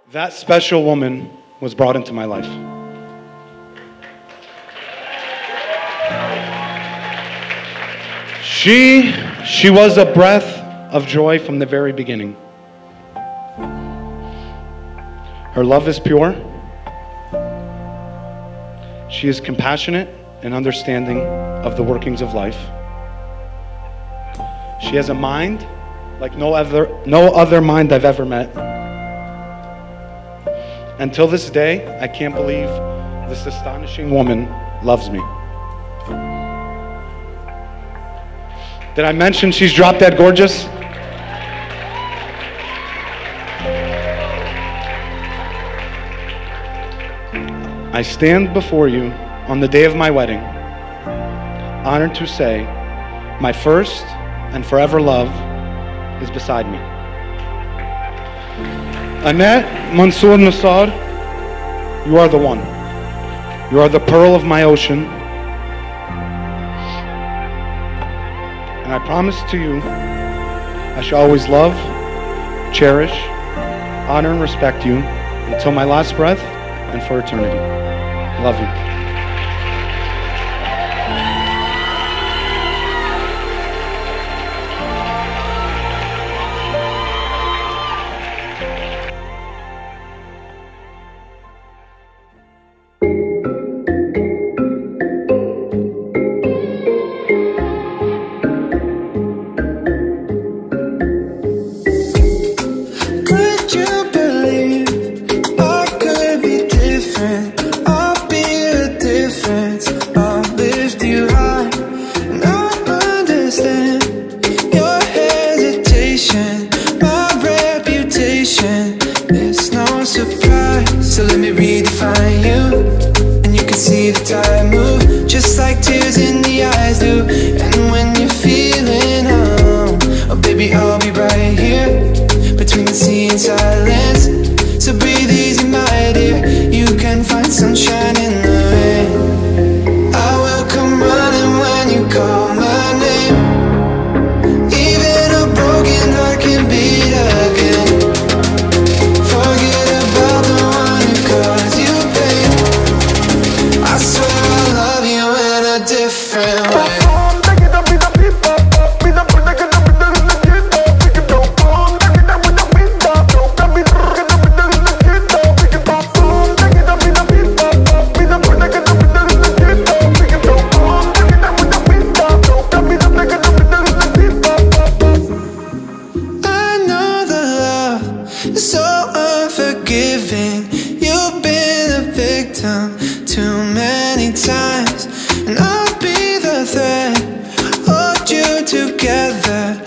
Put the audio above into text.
That special woman was brought into my life. She was a breath of joy from the very beginning. Her love is pure. She is compassionate and understanding of the workings of life. She has a mind like no other mind I've ever met. Until this day, I can't believe this astonishing woman loves me. Did I mention she's drop dead gorgeous? I stand before you on the day of my wedding, honored to say my first and forever love is beside me. Annette Mansour Nassar, you are the one. You are the pearl of my ocean. And I promise to you, I shall always love, cherish, honor, and respect you until my last breath and for eternity. Love you. It's no surprise, so let me redefine you. And you can see the tide move, just like tears in the eyes do. And when you're feeling oh baby, I'll be right here, between the sea and silence. So breathe easy, my dear, you can find sunshine in the rain. I will come running when you call my name. Even a broken heart can beat again. Forget about the one who caused you pain. I swear I love you in a different way. So unforgiving, you've been a victim too many times, and I'll be the thread, hold you together